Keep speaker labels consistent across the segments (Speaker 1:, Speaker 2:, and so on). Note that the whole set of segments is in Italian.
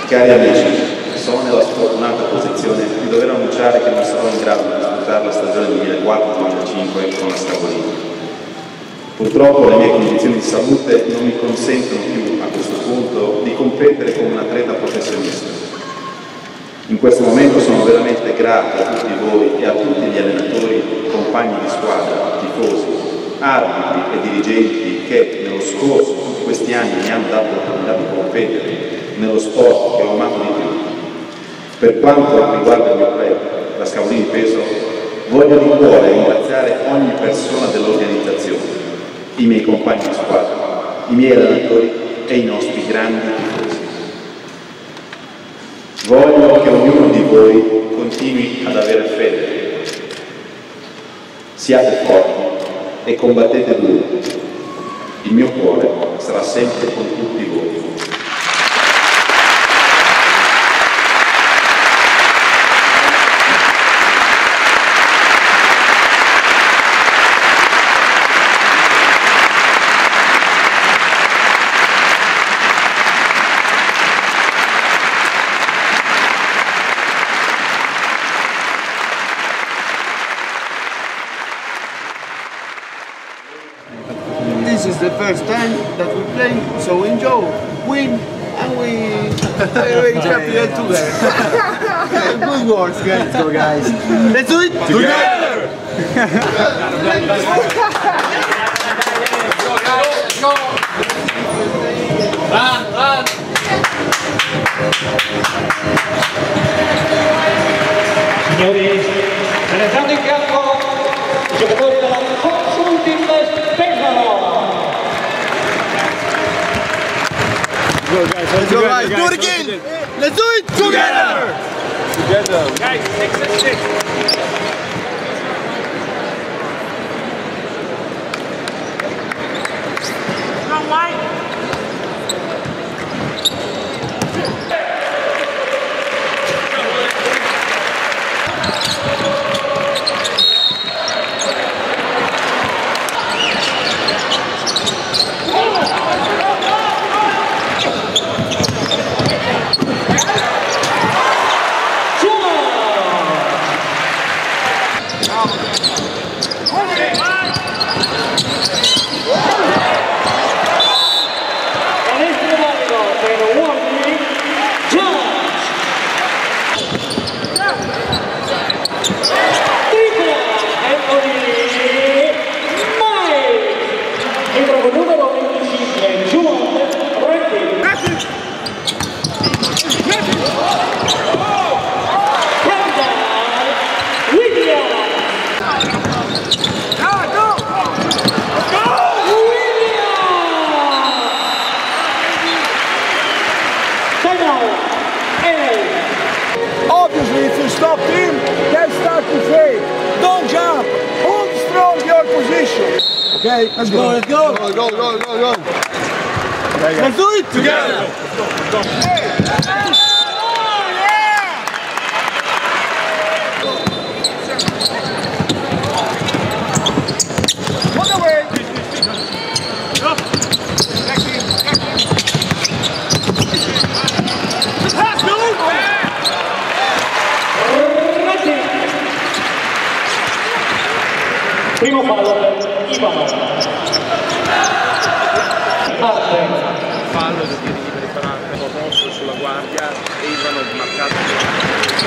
Speaker 1: Cari amici, sono nella sfortunata posizione di dover annunciare che non sarò in grado di disputare la stagione 2004-2005 con la Scavolini. Purtroppo le mie condizioni di salute non mi consentono più a questo punto di competere come un atleta professionista. In questo momento sono veramente grato a tutti voi e a tutti gli allenatori, compagni di squadra, tifosi, arbitri e dirigenti che nello scorso, tutti questi anni, mi hanno dato l'opportunità di competere nello sport che ho amato di più. Per quanto riguarda il mio club, la Scavolini Peso, voglio di cuore ringraziare ogni persona dell'organizzazione, i miei compagni di squadra, i miei allenatori e i nostri grandi tifosi. Voglio che ognuno di voi continui ad avere fede. Siate forti e combattete duro. Il mio cuore sarà sempre con tutti voi.
Speaker 2: This is the first time that we play, so enjoy, win, and we very happy together. Good works, guys.
Speaker 3: Let's go, guys.
Speaker 2: Let's do it together.
Speaker 4: Go. Run.
Speaker 5: Signori, entrando in campo i giocatori della Consulting Pesaro.
Speaker 2: Let's go, guys. Do it again. Let's do it together.
Speaker 4: Guys, 6 and 6. Strong line.
Speaker 2: Obviously, if you stop him, they'll start to fade. Don't jump. Hold strong your position. Okay, let's go. Let's go. Go. Let's do it together. One away.
Speaker 5: Primo fallo per Ivano.
Speaker 6: Fallo da tiri liberi per Arte, mosso sulla guardia e Ivano marcato.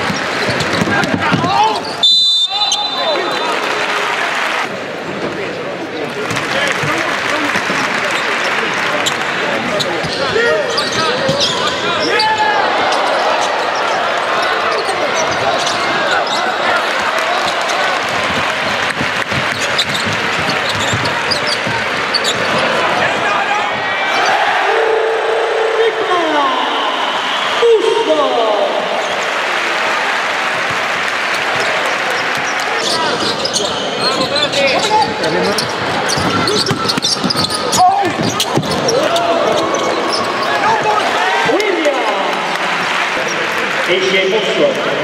Speaker 5: Esce in mozione.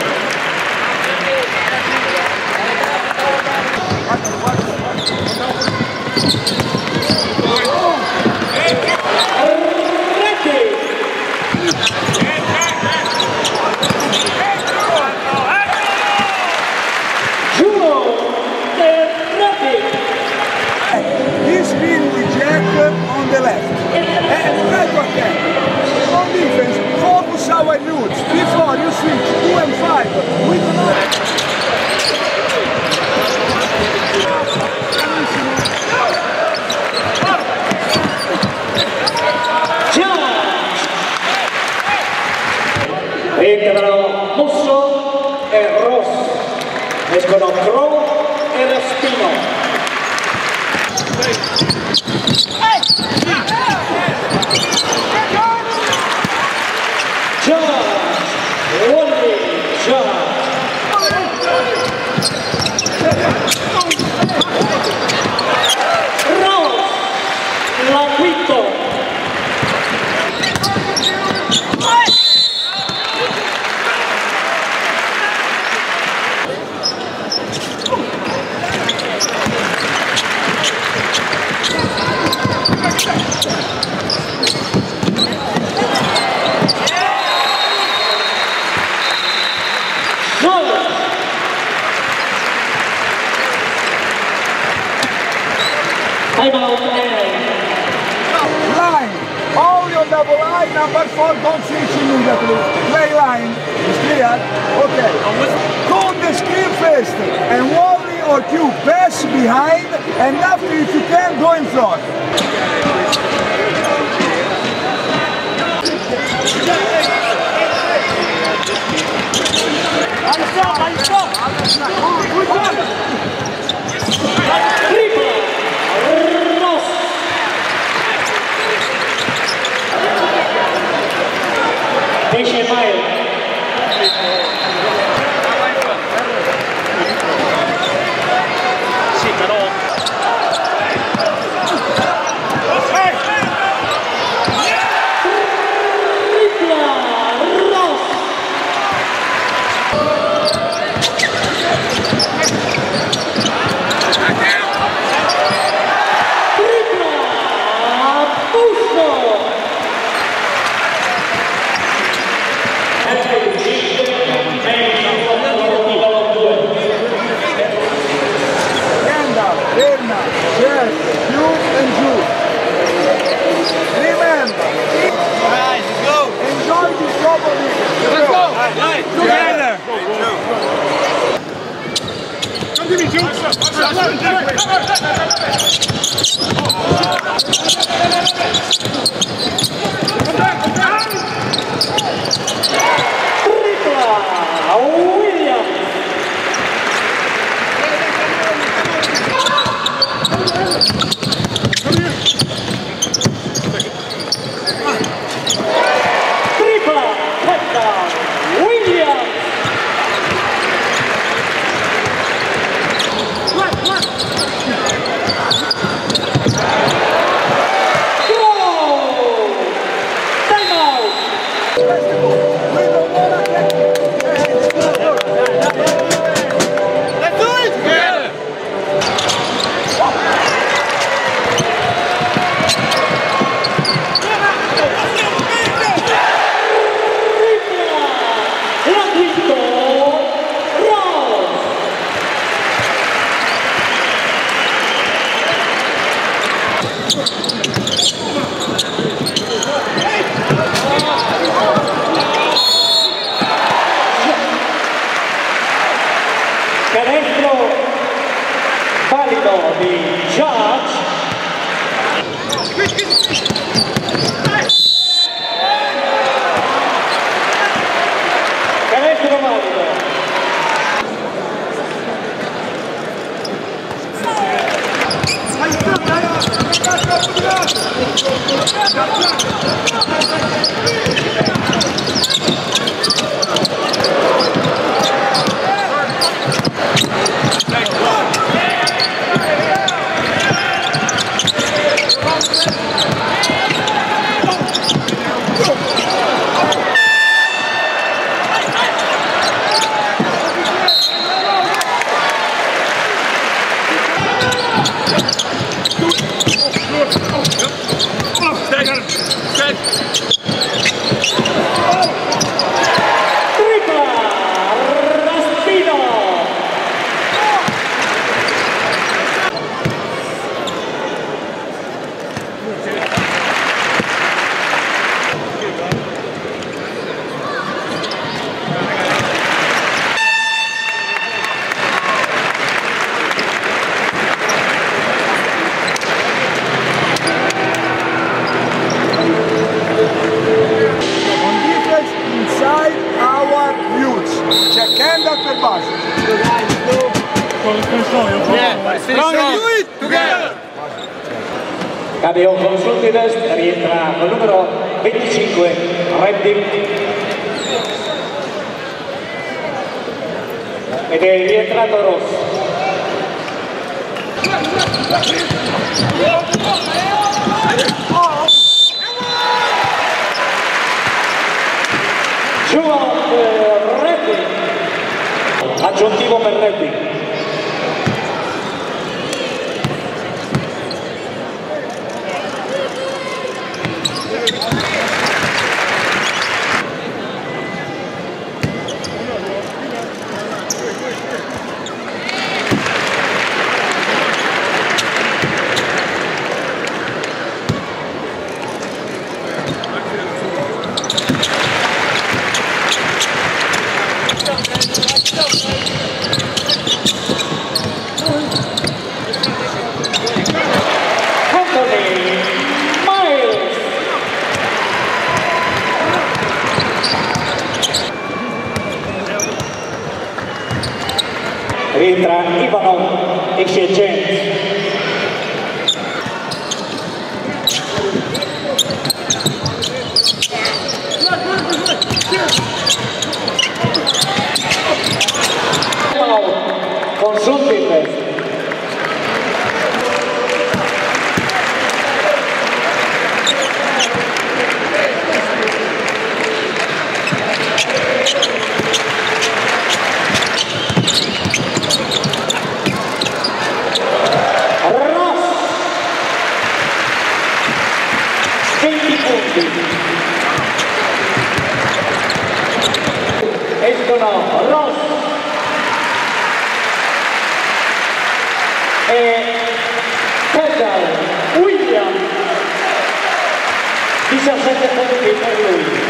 Speaker 5: Rete! Rientrano Musso e Ross, escono Crow e Respino.
Speaker 2: Line, only on double line, number 4, don't switch immediately. Play line, is clear? Okay. Go on the screen first, and Wally or Q pass behind, and after if you can, go in front.
Speaker 6: Sì, però
Speaker 5: Canestro valido di Judge. Canestro valido.
Speaker 2: per base.
Speaker 5: Cambio con Sultides, rientra col numero 25, Reddy. Ed è rientrato Ross. Juan Reddy. Aggiuntivo per Reddy. Rientra Ivanov, esce James. Ivanov con Sultides. Escono Ross e Pedal William, 17 punti per lui.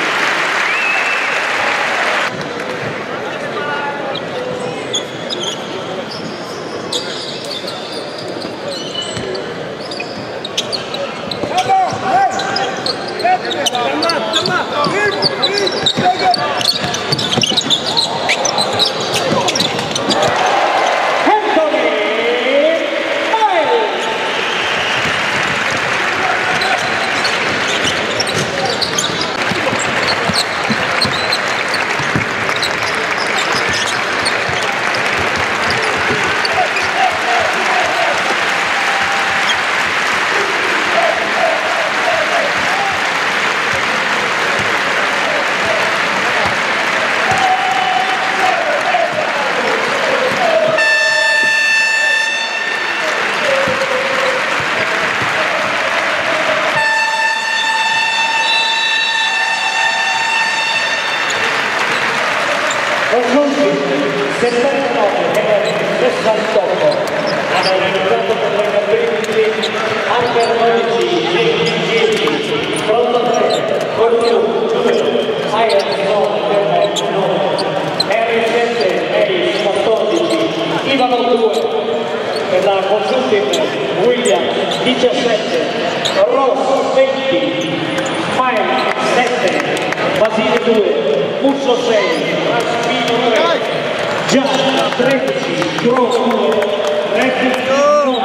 Speaker 5: Congiunti 79 e 68 hanno organizzato per le capelli Amber 12, Pronto 3, Corpiù 2, Ayer 9, 9, Harry 7, Harry 14, Ivanov 2, per la Congiunti William 17, Ross 20, Mike 7, Basile 2, Musso 6, Raspino 3, Gianna 13, Crow 2, Reddy 9,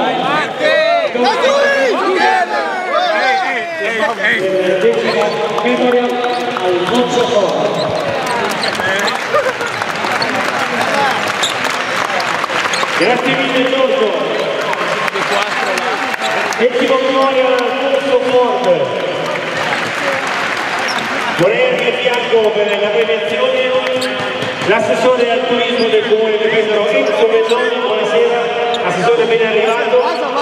Speaker 5: Memorial Alfonso Forte. Grazie mille Giorgio. Decimo Memorial Alfonso Forte. Vorrei avere a fianco per la premiazione l'assessore al turismo del comune di Pesaro, Enzo Belloni, buonasera, assessore ben arrivato.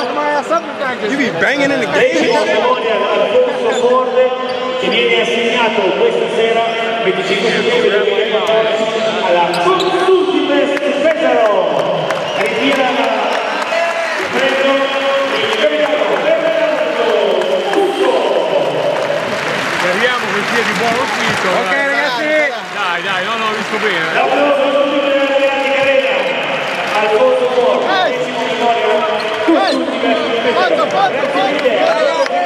Speaker 5: Decimo Memorial Alfonso Forte che viene assegnato questa sera, 25 settembre 2014, alla Sultides Pesaro. Ritira il premio il capitano Fernando Cucco.
Speaker 6: Speriamo che sia di buon uscito.
Speaker 2: Ok ragazzi.
Speaker 6: Dai, non ho visto bene.
Speaker 5: L'applauso a tutti per la grande carriera. Alfonso Forte, decimo Memorial, tutti i diversi. Grazie mille.